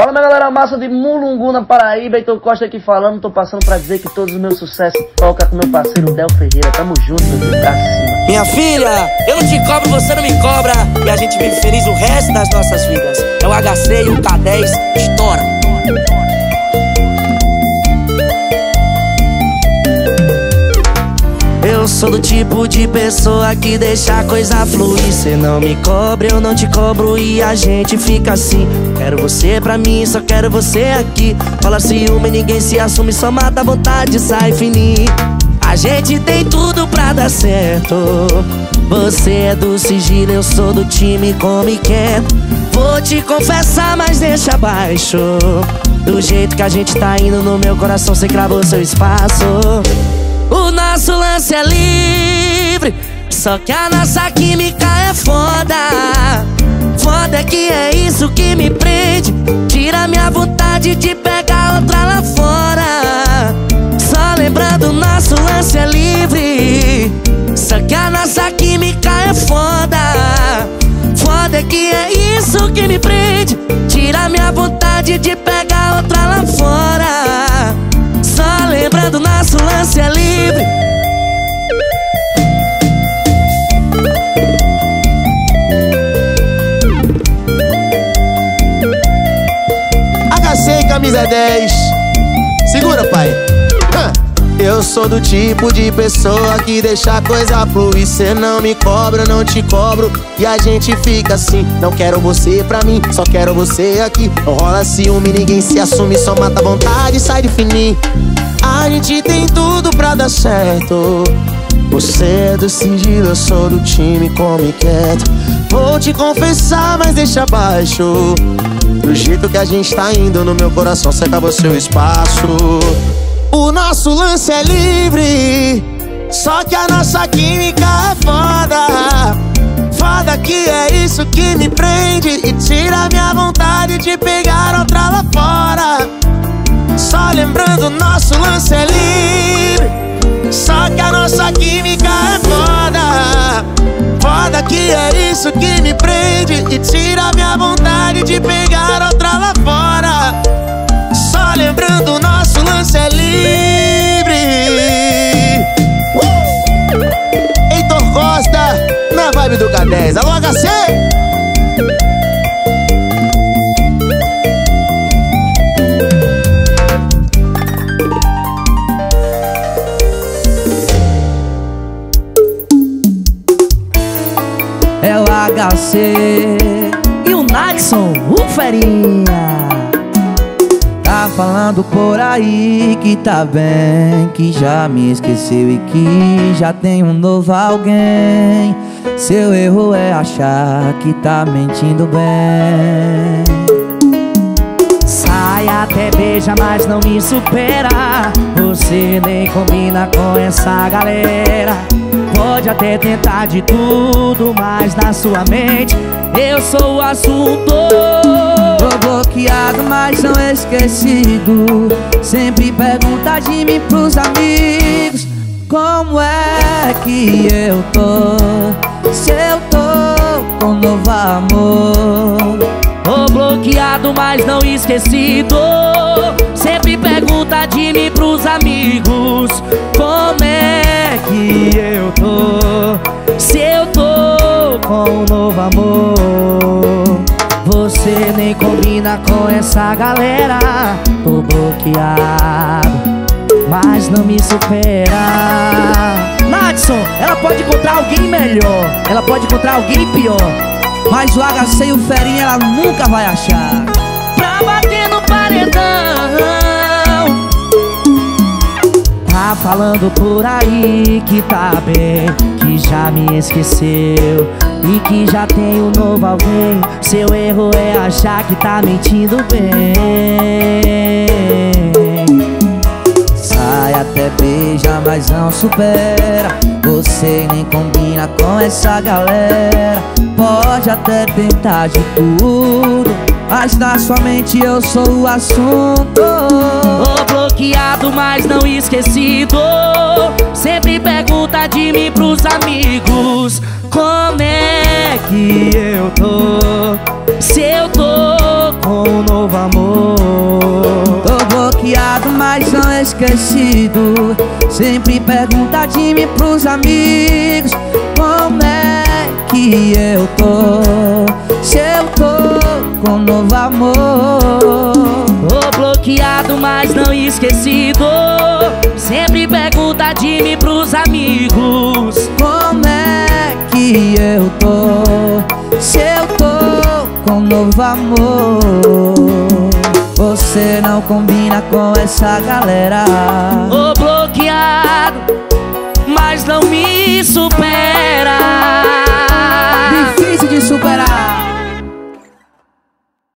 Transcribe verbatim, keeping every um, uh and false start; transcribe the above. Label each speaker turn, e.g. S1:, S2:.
S1: Fala, minha galera massa de Mulungu, na Paraíba. Heitor Costa aqui falando. Tô passando pra dizer que todos os meus sucessos toca com meu parceiro Del Ferreira. Tamo junto, meu filho, pra cima.
S2: Minha filha, eu não te cobro, você não me cobra, e a gente vive feliz o resto das nossas vidas. É o H C e o K dez, estoura. Eu sou do tipo de pessoa que deixa a coisa fluir. Cê não me cobra, eu não te cobro, e a gente fica assim. Quero você pra mim, só quero você aqui. Rola ciúme, ninguém se assume, só mata a vontade, sai fininho. A gente tem tudo pra dar certo. Você é do sigilo, eu sou do time come quieto. Vou te confessar, mas deixa abaixo. Do jeito que a gente tá indo, no meu coração cê cravou seu espaço. O nosso lance é livre, só que a nossa química é foda. Foda é que é isso que me prende, tira minha vontade de pegar outra lá fora. Só lembrando, nosso lance é livre, só que a nossa química é foda. Foda é que é isso que me prende, tira minha vontade de pegar outra lá fora. Só lembrando, nosso lance é livre.
S3: H C camisa dez. Segura, pai. Eu sou do tipo de pessoa que deixa a coisa fluir. Cê não me cobra, eu não te cobro, e a gente fica assim. Não quero você pra mim, só quero você aqui. Não rola ciúme, ninguém se assume, só mata a vontade e sai de fininho. A gente tem tudo pra dar certo. Você é do sigilo, eu sou do time come quieto. Vou te confessar, mas deixa abaixo. Do jeito que a gente tá indo, no meu coração cê acabou seu espaço. O nosso lance é livre, só que a nossa química é foda. Foda que é isso que me prende e tira minha vontade de pegar outra lá fora. Só lembrando, nosso lance é livre, só que a nossa química é foda. Foda que é isso que me prende e tira minha vontade de pegar outra lá fora. Só lembrando, nosso lance é livre. uh! Heitor Costa, na vibe do K dez. Alô, H C!
S2: É o H C e o Nadson, o Ferinha. Tá falando por aí que tá bem, que já me esqueceu e que já tem um novo alguém. Seu erro é achar que tá mentindo bem. Sai até beija, mas não me supera. Você nem combina com essa galera. Pode até tentar de tudo, mas na sua mente eu sou o assunto. Tô bloqueado, mas não esquecido. Sempre pergunta de mim pros amigos: como é que eu tô, se eu tô com novo amor. Tô bloqueado, mas não esquecido. Sempre pergunta de mim pros amigos: como é que eu tô, se eu tô com um novo amor. Você nem combina com essa galera. Tô bloqueado, mas não me supera. Nadson, ela pode encontrar alguém melhor, ela pode encontrar alguém pior, mas o H C e o Ferinha ela nunca vai achar. Pra bater no paredão. Tá falando por aí que tá bem, que já me esqueceu e que já tem um novo alguém. Seu erro é achar que tá mentindo bem. Sai até beija, mas não supera. Você nem combina com essa galera. Pode até tentar de tudo, mas na sua mente eu sou o assunto. Tô bloqueado, mas não esquecido. Sempre pergunta de mim pros amigos: como é que eu tô, se eu tô com um novo amor. Tô bloqueado, mas não esquecido. Sempre pergunta de mim pros amigos: como é que eu tô, se eu tô com um novo amor.
S1: Tô bloqueado, mas não esquecido. Sempre pergunta de mim pros amigos:
S2: como é que eu tô, se eu tô com um novo amor. Você não combina com essa galera.
S1: Tô bloqueado, mas não me supera.
S2: Difícil de superar.